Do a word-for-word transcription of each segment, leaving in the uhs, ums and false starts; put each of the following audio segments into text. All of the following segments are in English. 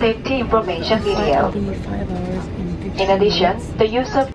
safety information video. In addition, the use of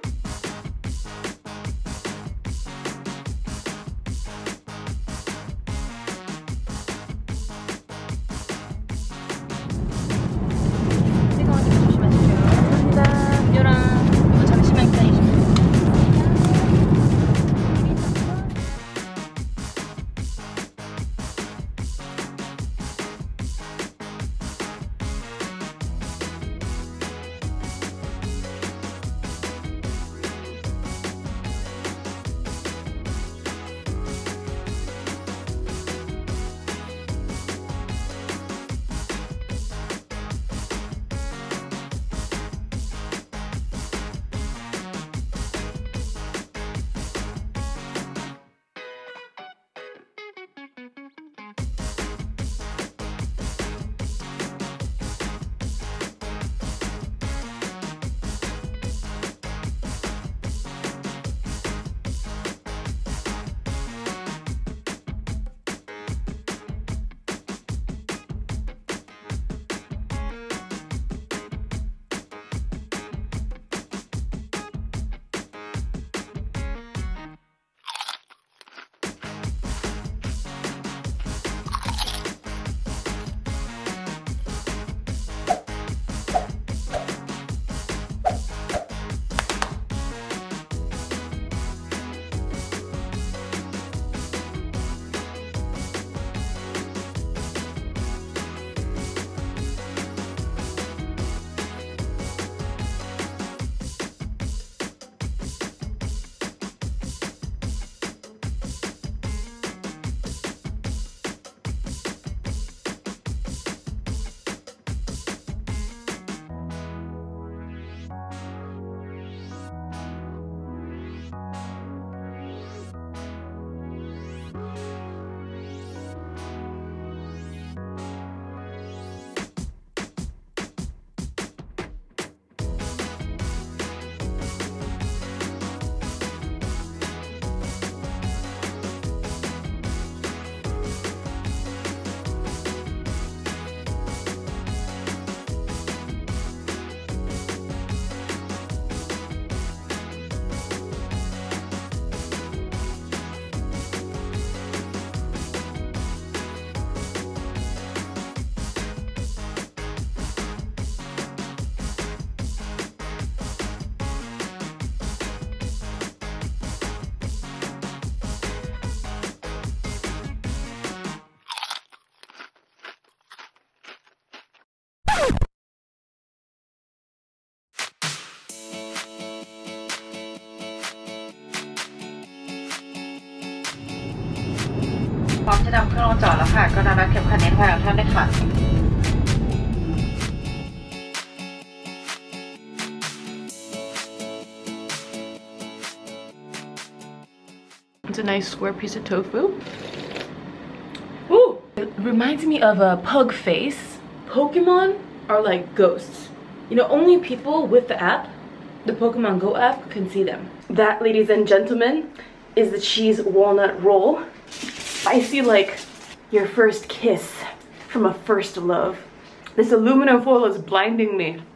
พร้อมจะนำเครื่องลงจอดแล้วค่ะก็รัดเข็มขัดนิรภัยของท่านด้วยค่ะ It's a nice square piece of tofu. Ooh! It reminds me of a pug face. Pokemon are like ghosts. You know, only people with the app, the Pokemon Go app, can see them. That, ladies and gentlemen, is the cheese walnut roll. Spicy like your first kiss from a first love. This aluminum foil is blinding me.